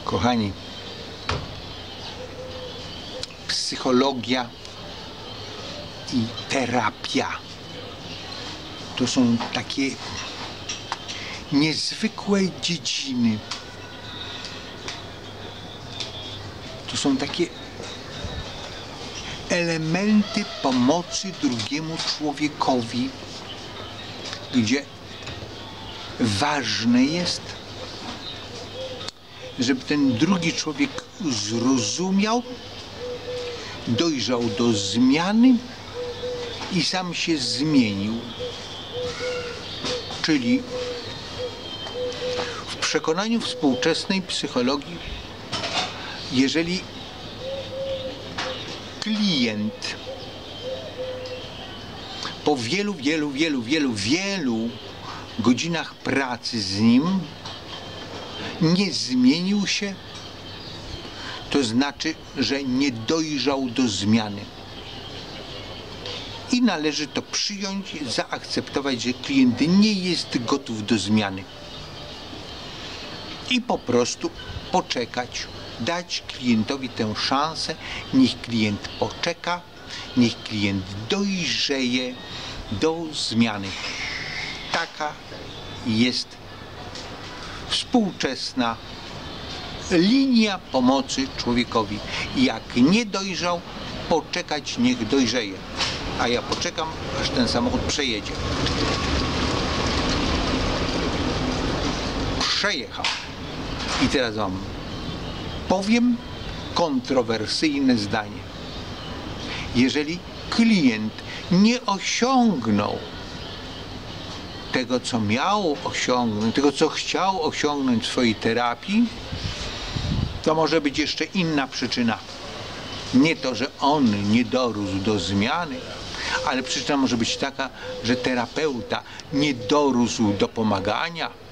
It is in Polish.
Kochani, psychologia i terapia to są takie niezwykłe dziedziny. To są takie elementy pomocy drugiemu człowiekowi, gdzie ważne jest, żeby ten drugi człowiek zrozumiał, dojrzał do zmiany i sam się zmienił. Czyli w przekonaniu współczesnej psychologii, jeżeli klient po wielu godzinach pracy z nim nie zmienił się, to znaczy, że nie dojrzał do zmiany. I należy to przyjąć, zaakceptować, że klient nie jest gotów do zmiany. I po prostu poczekać, dać klientowi tę szansę, niech klient poczeka, niech klient dojrzeje do zmiany. Taka jest współczesna linia pomocy człowiekowi. Jak nie dojrzał, poczekać, niech dojrzeje. A ja poczekam, aż ten samochód przejedzie. Przejechał. I teraz wam powiem kontrowersyjne zdanie. Jeżeli klient nie osiągnął tego, co miał osiągnąć, tego, co chciał osiągnąć w swojej terapii, to może być jeszcze inna przyczyna. Nie to, że on nie dorósł do zmiany, ale przyczyna może być taka, że terapeuta nie dorósł do pomagania,